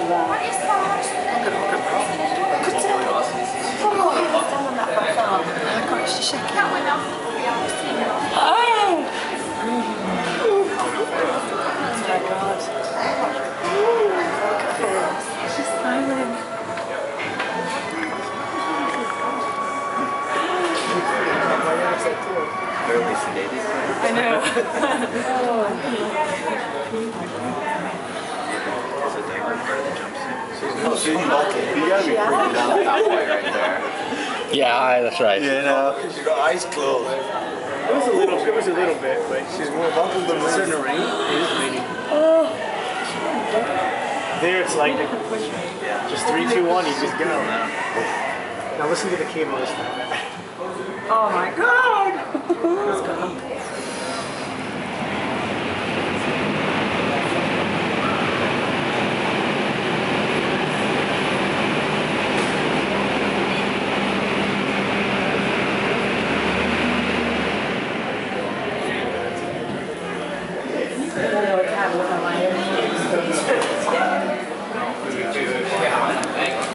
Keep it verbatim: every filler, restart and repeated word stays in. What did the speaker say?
Barely sedated. I know. Oh, so you gotta be freaking out that way right there. Yeah, that's right. You know, because your eyes closed. It was a little, it was a little bit, but She's more buckled than it's in the rain. It is raining. There, it's like just three, two, one. You just go. Now listen to the cable this time. Oh my god!